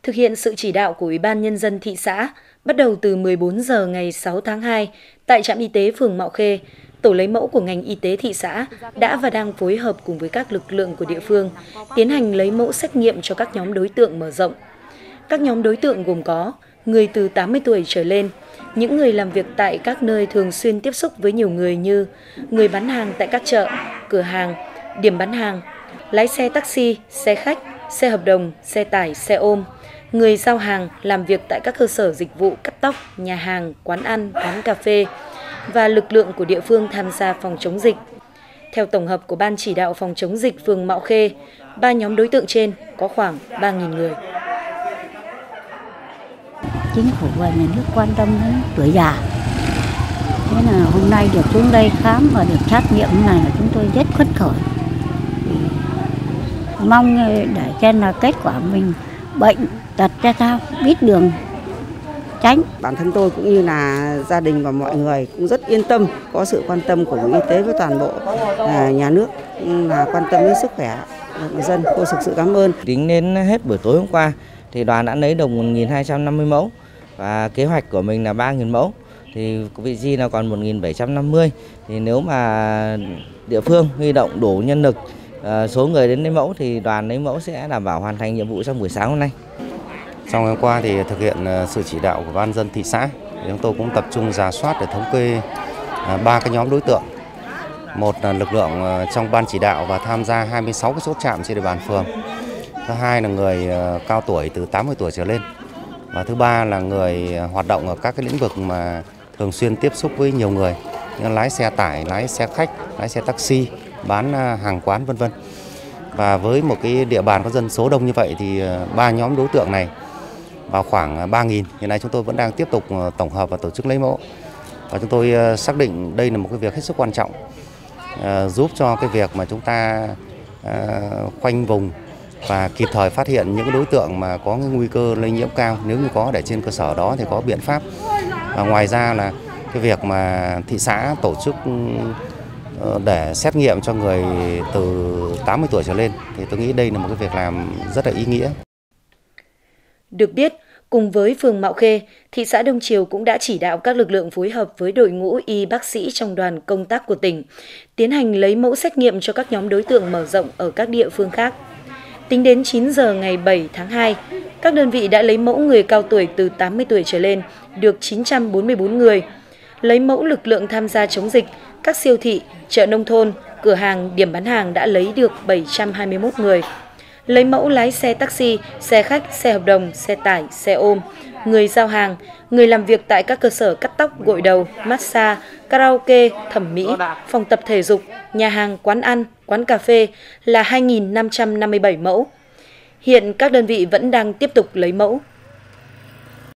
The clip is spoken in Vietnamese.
Thực hiện sự chỉ đạo của Ủy ban Nhân dân thị xã, bắt đầu từ 14 giờ ngày 6 tháng 2, tại trạm y tế phường Mạo Khê, tổ lấy mẫu của ngành y tế thị xã đã và đang phối hợp cùng với các lực lượng của địa phương tiến hành lấy mẫu xét nghiệm cho các nhóm đối tượng mở rộng. Các nhóm đối tượng gồm có người từ 80 tuổi trở lên, những người làm việc tại các nơi thường xuyên tiếp xúc với nhiều người như người bán hàng tại các chợ, cửa hàng, điểm bán hàng, lái xe taxi, xe khách, xe hợp đồng, xe tải, xe ôm, người giao hàng làm việc tại các cơ sở dịch vụ cắt tóc, nhà hàng, quán ăn, quán cà phê và lực lượng của địa phương tham gia phòng chống dịch. Theo tổng hợp của Ban chỉ đạo phòng chống dịch phường Mạo Khê, 3 nhóm đối tượng trên có khoảng 3.000 người. Chính phủ và nhà nước quan tâm đến tuổi già. Thế là hôm nay được xuống đây khám và được xét nghiệm này là chúng tôi rất phấn khởi. Mong để xem là kết quả mình bệnh tật ra sao, biết đường tránh. Bản thân tôi cũng như là gia đình và mọi người cũng rất yên tâm, có sự quan tâm của Bộ Y tế với toàn bộ nhà nước là quan tâm đến sức khỏe của người dân. Tôi thực sự cảm ơn. Tính đến hết buổi tối hôm qua thì đoàn đã lấy được 1.250 mẫu và kế hoạch của mình là 3.000 mẫu. Thì vị trí là còn 1.750. Thì nếu mà địa phương huy động đủ nhân lực, số người đến lấy mẫu thì đoàn lấy mẫu sẽ đảm bảo hoàn thành nhiệm vụ trong buổi sáng hôm nay. Trong hôm qua thì thực hiện sự chỉ đạo của Ban dân thị xã, chúng tôi cũng tập trung rà soát để thống kê 3 cái nhóm đối tượng. Một là lực lượng trong ban chỉ đạo và tham gia 26 cái chốt trạm trên địa bàn phường. Thứ hai là người cao tuổi từ 80 tuổi trở lên. Và thứ ba là người hoạt động ở các cái lĩnh vực mà thường xuyên tiếp xúc với nhiều người, như lái xe tải, lái xe khách, lái xe taxi, bán hàng quán vân vân. Và với một cái địa bàn có dân số đông như vậy thì 3 nhóm đối tượng này vào khoảng 3.000. Hiện nay chúng tôi vẫn đang tiếp tục tổng hợp và tổ chức lấy mẫu. Và chúng tôi xác định đây là một cái việc hết sức quan trọng, giúp cho cái việc mà chúng ta khoanh vùng và kịp thời phát hiện những đối tượng mà có cái nguy cơ lây nhiễm cao, nếu như có, để trên cơ sở đó thì có biện pháp. Và ngoài ra là cái việc mà thị xã tổ chức để xét nghiệm cho người từ 80 tuổi trở lên thì tôi nghĩ đây là một cái việc làm rất là ý nghĩa. Được biết, cùng với phường Mạo Khê, thị xã Đông Triều cũng đã chỉ đạo các lực lượng phối hợp với đội ngũ y bác sĩ trong đoàn công tác của tỉnh, tiến hành lấy mẫu xét nghiệm cho các nhóm đối tượng mở rộng ở các địa phương khác. Tính đến 9 giờ ngày 7 tháng 2, các đơn vị đã lấy mẫu người cao tuổi từ 80 tuổi trở lên được 944 người. Lấy mẫu lực lượng tham gia chống dịch, các siêu thị, chợ nông thôn, cửa hàng, điểm bán hàng đã lấy được 721 người. Lấy mẫu lái xe taxi, xe khách, xe hợp đồng, xe tải, xe ôm, người giao hàng, người làm việc tại các cơ sở cắt tóc, gội đầu, massage, karaoke, thẩm mỹ, phòng tập thể dục, nhà hàng, quán ăn, quán cà phê là 2.557 mẫu. Hiện các đơn vị vẫn đang tiếp tục lấy mẫu.